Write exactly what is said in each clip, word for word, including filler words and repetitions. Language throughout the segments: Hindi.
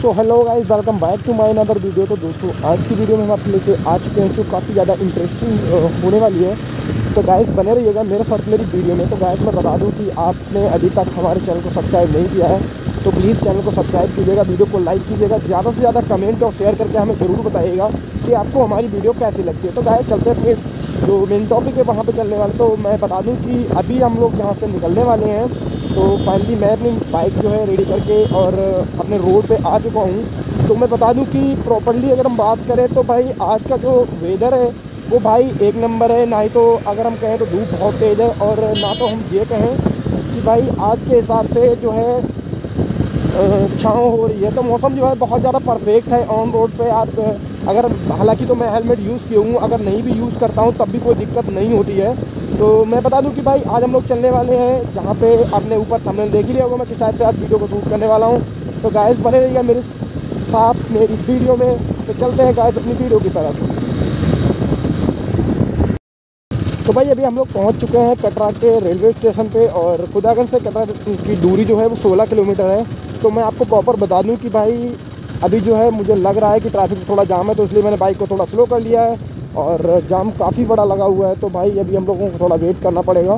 So hello guys, welcome back to my another video. तो दोस्तों आज की वीडियो में हम आपको लेके आ चुके हैं जो काफ़ी ज़्यादा इंटरेस्टिंग होने वाली है। तो गाइस बने रहिएगा मेरे साथ मेरी वीडियो में। तो गाइस मैं बता दूं कि आपने अभी तक हमारे चैनल को सब्सक्राइब नहीं किया है तो प्लीज़ चैनल को सब्सक्राइब कीजिएगा, वीडियो को लाइक कीजिएगा, ज़्यादा से ज़्यादा कमेंट और शेयर करके हमें ज़रूर बताइएगा कि आपको हमारी वीडियो कैसी लगती है। तो गाइस चलते हैं अपने जो मेन टॉपिक है वहाँ पर चलने वाले। तो मैं बता दूँ कि अभी हम लोग यहाँ से निकलने वाले हैं। तो फाइनली मैं अपनी बाइक जो है रेडी करके और अपने रोड पे आ चुका हूँ। तो मैं बता दूं कि प्रॉपर्ली अगर हम बात करें तो भाई आज का जो वेदर है वो भाई एक नंबर है। ना ही तो अगर हम कहें तो धूप बहुत तेज़ है और ना तो हम ये कहें कि भाई आज के हिसाब से जो है छाँव हो रही है। तो मौसम जो है बहुत ज़्यादा परफेक्ट है ऑन रोड पे। आप अगर हालांकि तो मैं हेलमेट यूज़ किया हूँ, अगर नहीं भी यूज़ करता हूँ तब भी कोई दिक्कत नहीं होती है। तो मैं बता दूं कि भाई आज हम लोग चलने वाले हैं जहाँ पे आपने ऊपर थंबनेल देख ही लिया होगा मैं किस टाइप से आज वीडियो को शूट करने वाला हूँ। तो गाइस बने रहिएगा मेरे साथ मेरी वीडियो में। तो चलते हैं गाइस अपनी वीडियो की तरफ। तो भाई अभी हम लोग पहुँच चुके हैं कटरा के रेलवे स्टेशन पे और खुदागंज से कटरा की दूरी जो है वो सोलह किलोमीटर है। तो मैं आपको प्रॉपर बता दूँ कि भाई अभी जो है मुझे लग रहा है कि ट्रैफिक थोड़ा जाम है, तो इसलिए मैंने बाइक को थोड़ा स्लो कर लिया है और जाम काफ़ी बड़ा लगा हुआ है। तो भाई अभी हम लोगों को थोड़ा वेट करना पड़ेगा।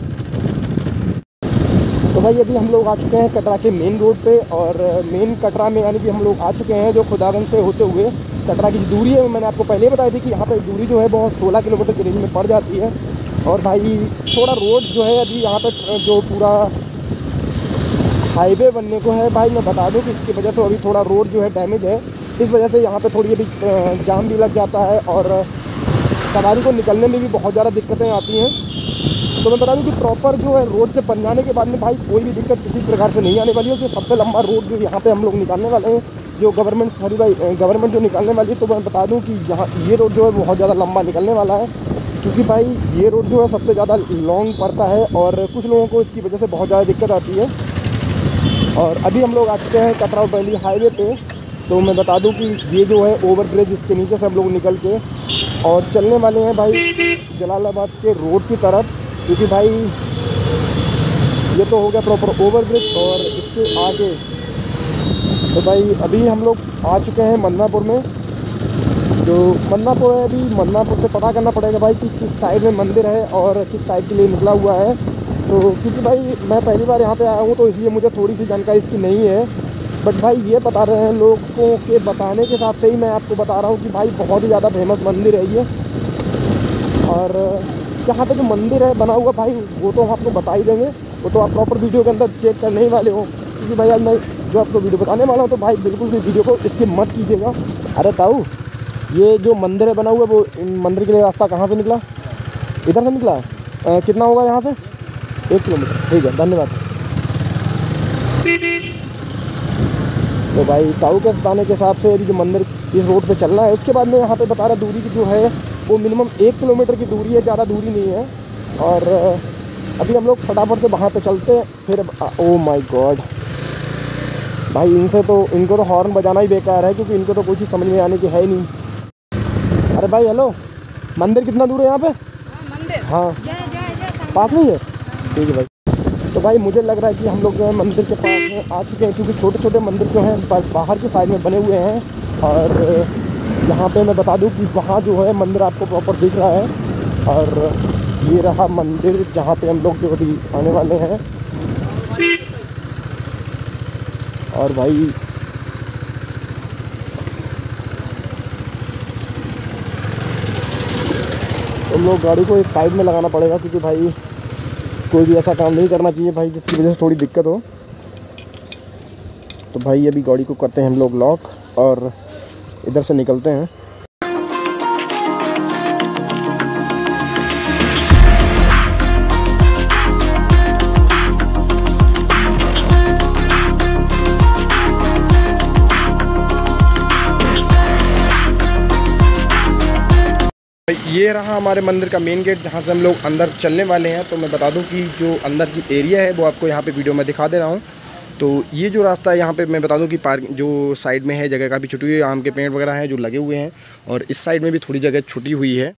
तो भाई अभी हम लोग आ चुके हैं कटरा के मेन रोड पे और मेन कटरा में यानी कि हम लोग आ चुके हैं जो खुदागंज से होते हुए कटरा की दूरी है मैंने आपको पहले बताई थी कि यहाँ पे दूरी जो है बहुत सोलह किलोमीटर की रेंज में पड़ जाती है। और भाई थोड़ा रोड जो है अभी यहाँ पर जो पूरा हाईवे बनने को है भाई मैं बता दूँ कि इसकी वजह से अभी थोड़ा रोड जो है डैमेज है। इस वजह से यहाँ पे थोड़ी अभी जाम भी लग जाता है और सवारी को निकलने में भी बहुत ज़्यादा दिक्कतें आती हैं। तो मैं बता दूँ कि प्रॉपर जो है रोड से बन जाने के बाद में भाई कोई भी दिक्कत किसी प्रकार से नहीं आने वाली है। जो सबसे लंबा रोड जो यहाँ पे हम लोग निकालने वाले हैं जो गवर्नमेंट सॉरी भाई गवर्नमेंट जो निकालने वाली है, तो मैं बता दूँ कि यहाँ ये रोड जो है बहुत ज़्यादा लंबा निकलने वाला है क्योंकि भाई ये रोड जो है सबसे ज़्यादा लॉन्ग पड़ता है और कुछ लोगों को इसकी वजह से बहुत ज़्यादा दिक्कत आती है। और अभी हम लोग आ चुके हैं कटरा बरेली हाईवे पे। तो मैं बता दूं कि ये जो है ओवर ब्रिज इसके नीचे से हम लोग निकल के और चलने वाले हैं भाई जलालाबाद के रोड की तरफ, क्योंकि भाई ये तो हो गया प्रॉपर ओवर ब्रिज। और इसके आगे तो भाई अभी हम लोग आ चुके हैं मदनापुर में। जो मदनापुर है अभी मदनापुर से पता करना पड़ेगा भाई कि किस साइड में मंदिर है और किस साइड के लिए निकला हुआ है। तो क्योंकि भाई मैं पहली बार यहाँ पे आया हूँ तो इसलिए मुझे थोड़ी सी जानकारी इसकी नहीं है। बट भाई ये बता रहे हैं लोगों के बताने के हिसाब से ही मैं आपको बता रहा हूँ कि भाई बहुत ही ज़्यादा फेमस मंदिर है ये। और यहाँ पे जो मंदिर है बना हुआ भाई वो तो हम आपको बता ही देंगे, वो तो आप प्रॉपर वीडियो के अंदर चेक करने ही वाले हो। क्योंकि भाई आज मैं जो आपको वीडियो बताने वाला हूँ तो भाई बिल्कुल भी वीडियो को स्किप मत कीजिएगा। अरे ताऊ ये जो मंदिर है बना हुआ वो मंदिर के लिए रास्ता कहाँ से निकला? इधर से निकला है। कितना होगा यहाँ से? एक किलोमीटर। ठीक है, धन्यवाद। तो भाई ताऊ के बताने के हिसाब से यदि जो मंदिर इस रोड पे चलना है उसके बाद में यहाँ पे बता रहा दूरी की जो है वो मिनिमम एक किलोमीटर की दूरी है, ज़्यादा दूरी नहीं है। और अभी हम लोग फटाफट से वहाँ पे चलते हैं फिर। ओ माय गॉड भाई इनसे तो इनको तो हॉर्न बजाना ही बेकार है क्योंकि इनको तो कुछ ही समझ में आने की है ही नहीं। अरे भाई हेलो, मंदिर कितना दूर है यहाँ पे? मंदिर हाँ पास में ही है। ठीक है भाई। तो भाई मुझे लग रहा है कि हम लोग जो है मंदिर के पास में आ चुके हैं क्योंकि छोटे छोटे मंदिर जो हैं बाहर की साइड में बने हुए हैं। और यहाँ पे मैं बता दूँ कि वहाँ जो है मंदिर आपको प्रॉपर दिख रहा है। और ये रहा मंदिर जहाँ पे हम लोग जो अभी आने वाले हैं। और भाई हम लोग गाड़ी को एक साइड में लगाना पड़ेगा क्योंकि भाई कोई भी ऐसा काम नहीं करना चाहिए भाई जिसकी वजह से थोड़ी दिक्कत हो। तो भाई अभी गाड़ी को करते हैं हम लोग लॉक और इधर से निकलते हैं। ये रहा हमारे मंदिर का मेन गेट जहाँ से हम लोग अंदर चलने वाले हैं। तो मैं बता दूं कि जो अंदर की एरिया है वो आपको यहाँ पे वीडियो में दिखा दे रहा हूँ। तो ये जो रास्ता है यहाँ पे मैं बता दूं कि पार्क जो साइड में है जगह काफ़ी छुटी हुई है, आम के पेड़ वगैरह हैं जो लगे हुए हैं और इस साइड में भी थोड़ी जगह छुटी हुई है।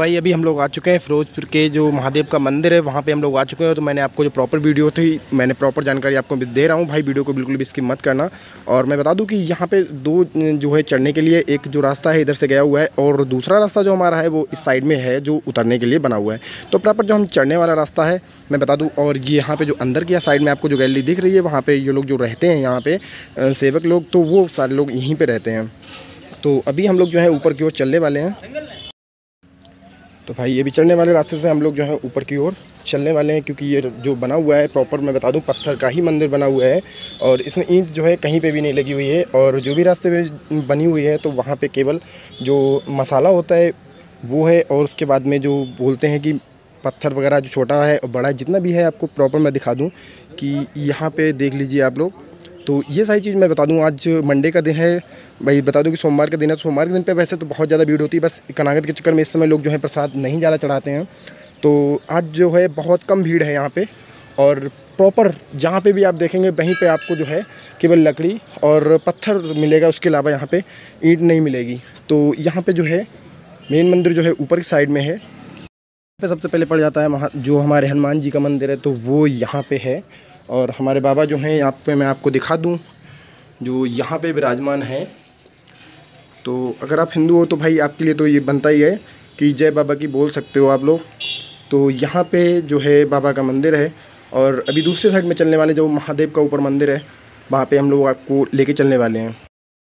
भाई अभी हम लोग आ चुके हैं फिरोजपुर के जो महादेव का मंदिर है वहाँ पे हम लोग आ चुके हैं। तो मैंने आपको जो प्रॉपर वीडियो थी मैंने प्रॉपर जानकारी आपको दे रहा हूँ भाई, वीडियो को बिल्कुल भी स्किप मत करना। और मैं बता दूँ कि यहाँ पे दो जो है चढ़ने के लिए, एक जो रास्ता है इधर से गया हुआ है और दूसरा रास्ता जो हमारा है वो इस साइड में है जो उतरने के लिए बना हुआ है। तो प्रॉपर जो हम चढ़ने वाला रास्ता है मैं बता दूँ। और ये यहाँ पर जो अंदर की साइड में आपको जो गैलरी दिख रही है वहाँ पर ये लोग जो रहते हैं यहाँ पर सेवक लोग, तो वो सारे लोग यहीं पर रहते हैं। तो अभी हम लोग जो है ऊपर की ओर चलने वाले हैं। तो भाई ये भी चढ़ने वाले रास्ते से हम लोग जो है ऊपर की ओर चलने वाले हैं, क्योंकि ये जो बना हुआ है प्रॉपर मैं बता दूं पत्थर का ही मंदिर बना हुआ है और इसमें ईंट जो है कहीं पे भी नहीं लगी हुई है। और जो भी रास्ते में बनी हुई है तो वहाँ पे केवल जो मसाला होता है वो है, और उसके बाद में जो बोलते हैं कि पत्थर वगैरह जो छोटा है और बड़ा जितना भी है आपको प्रॉपर मैं दिखा दूँ कि यहाँ पर देख लीजिए आप लोग। तो ये सारी चीज़ मैं बता दूं। आज मंडे का दिन है भाई, बता दूं कि सोमवार का दिन है। तो सोमवार के दिन पे वैसे तो बहुत ज़्यादा भीड़ होती है, बस कनागत के चक्कर में इस समय लोग जो है प्रसाद नहीं ज़्यादा चढ़ाते हैं। तो आज जो है बहुत कम भीड़ है यहाँ पे। और प्रॉपर जहाँ पे भी आप देखेंगे वहीं पे आपको जो है केवल लकड़ी और पत्थर मिलेगा, उसके अलावा यहाँ पे ईंट नहीं मिलेगी। तो यहाँ पे जो है मेन मंदिर जो है ऊपर की साइड में है। पे सबसे पहले पड़ जाता है वहाँ जो हमारे हनुमान जी का मंदिर है, तो वो यहाँ पे है। और हमारे बाबा जो हैं यहाँ पे मैं आपको दिखा दूँ जो यहाँ पे विराजमान है। तो अगर आप हिंदू हो तो भाई आपके लिए तो ये बनता ही है कि जय बाबा की बोल सकते हो आप लोग। तो यहाँ पे जो है बाबा का मंदिर है। और अभी दूसरे साइड में चलने वाले जो महादेव का ऊपर मंदिर है वहाँ पे हम लोग आपको लेके चलने वाले हैं।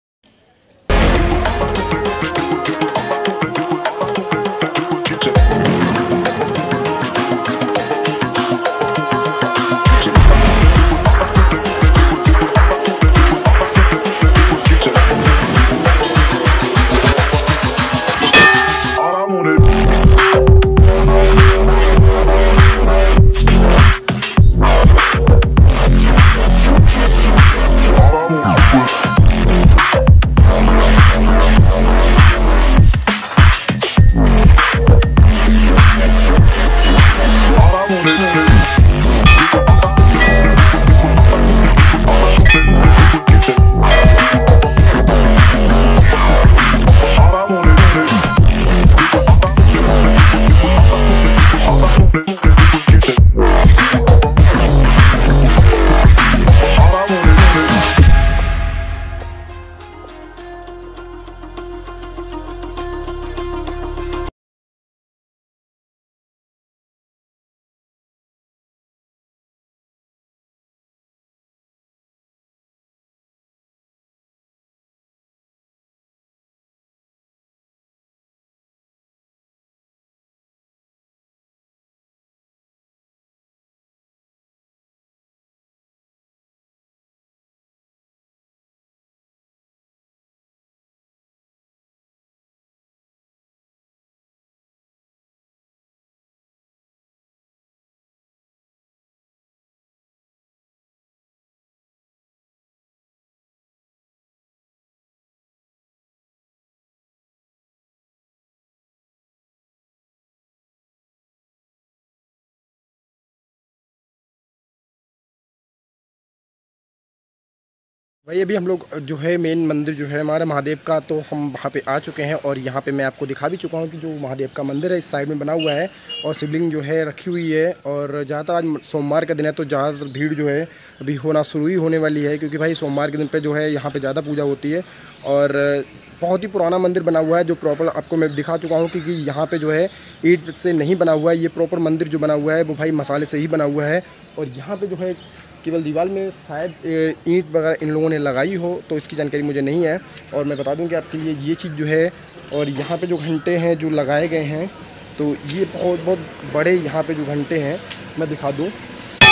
भाई अभी हम लोग जो है मेन मंदिर जो है हमारा महादेव का, तो हम वहाँ पे आ चुके हैं। और यहाँ पे मैं आपको दिखा भी चुका हूँ कि जो महादेव का मंदिर है इस साइड में बना हुआ है और शिवलिंग जो है रखी हुई है। और ज़्यादातर आज सोमवार का दिन है तो ज़्यादातर भीड़ जो है अभी होना शुरू ही होने वाली है, क्योंकि भाई सोमवार के दिन पर जो है यहाँ पर ज़्यादा पूजा होती है। और बहुत ही पुराना मंदिर बना हुआ है जो प्रॉपर आपको मैं दिखा चुका हूँ, क्योंकि यहाँ पे जो है ईंट से नहीं बना हुआ है। ये प्रॉपर मंदिर जो बना हुआ है वो भाई मसाले से ही बना हुआ है। और यहाँ पे जो है केवल दीवार में शायद ईंट वगैरह इन लोगों ने लगाई हो, तो इसकी जानकारी मुझे नहीं है। और मैं बता दूं कि आपके लिए ये चीज़ जो है, और यहाँ पे जो घंटे हैं जो लगाए गए हैं, तो ये बहुत बहुत बड़े यहाँ पे जो घंटे हैं मैं दिखा दूं कि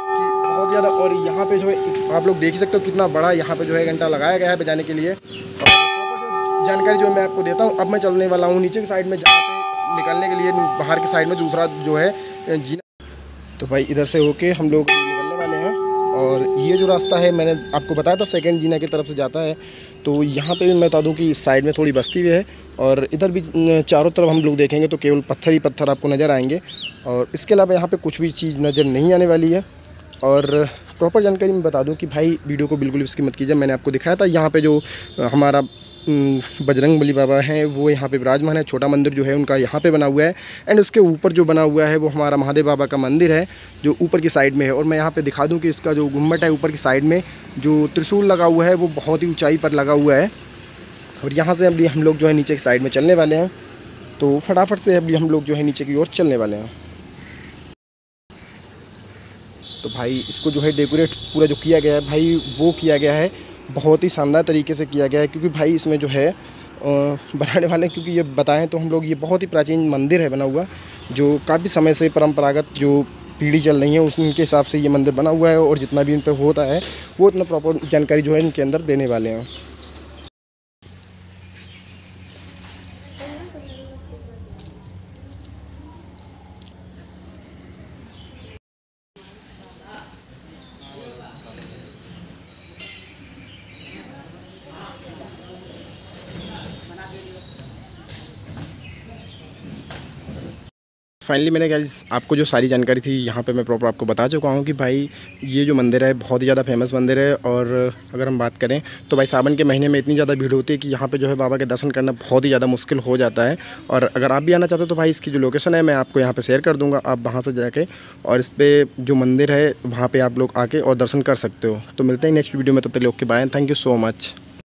बहुत ज़्यादा। और यहाँ पे जो है आप लोग देख ही सकते हो कितना बड़ा यहाँ पे जो है घंटा लगाया गया है बजाने के लिए। जानकारी जो मैं आपको देता हूँ। अब मैं चलने वाला हूँ नीचे की साइड में, जहाँ पे निकलने के लिए बाहर की साइड में दूसरा जो है जीना। तो भाई इधर से होके हम लोग निकलने वाले हैं। और ये जो रास्ता है मैंने आपको बताया था सेकंड जीना की तरफ से जाता है। तो यहाँ पे भी मैं बता दूँ कि इस साइड में थोड़ी बस्ती भी है और इधर भी चारों तरफ हम लोग देखेंगे तो केवल पत्थर ही पत्थर आपको नज़र आएंगे। और इसके अलावा यहाँ पे कुछ भी चीज़ नज़र नहीं आने वाली है। और प्रॉपर जानकारी मैं बता दूं कि भाई वीडियो को बिल्कुल भी स्किप मत कीजिए। मैंने आपको दिखाया था यहाँ पे जो हमारा बजरंगबली बाबा हैं वो यहाँ पे विराजमान है। छोटा मंदिर जो है उनका यहाँ पे बना हुआ है। एंड उसके ऊपर जो बना हुआ है वो हमारा महादेव बाबा का मंदिर है जो ऊपर की साइड में है। और मैं यहाँ पे दिखा दूँ कि इसका जो गुम्बट है ऊपर की साइड में जो त्रिशूल लगा हुआ है वो बहुत ही ऊंचाई पर लगा हुआ है। और यहाँ से अभी हम लोग जो है नीचे की साइड में चलने वाले हैं, तो फटाफट से अभी हम लोग जो है नीचे की ओर चलने वाले हैं। तो भाई इसको जो है डेकोरेट पूरा जो किया गया है भाई वो किया गया है बहुत ही शानदार तरीके से किया गया है। क्योंकि भाई इसमें जो है बनाने वाले, क्योंकि ये बताएं तो हम लोग ये बहुत ही प्राचीन मंदिर है बना हुआ, जो काफ़ी समय से परंपरागत जो पीढ़ी चल रही है उनके हिसाब से ये मंदिर बना हुआ है। और जितना भी इन पर होता है वो इतना प्रॉपर जानकारी जो है इनके अंदर देने वाले हैं। फाइनली मैंने गाइस आपको जो सारी जानकारी थी यहाँ पे मैं प्रॉपर आपको बता चुका हूँ कि भाई ये जो मंदिर है बहुत ही ज़्यादा फेमस मंदिर है। और अगर हम बात करें तो भाई सावन के महीने में इतनी ज़्यादा भीड़ होती है कि यहाँ पे जो है बाबा के दर्शन करना बहुत ही ज़्यादा मुश्किल हो जाता है। और अगर आप भी आना चाहते हो तो भाई इसकी जो लोकेशन है मैं आपको यहाँ पर शेयर कर दूँगा, आप वहाँ से जाके और इस पर जो मंदिर है वहाँ पर आप लोग आके और दर्शन कर सकते हो। तो मिलते हैं नेक्स्ट वीडियो में, तब तक okay bye, thank you so much.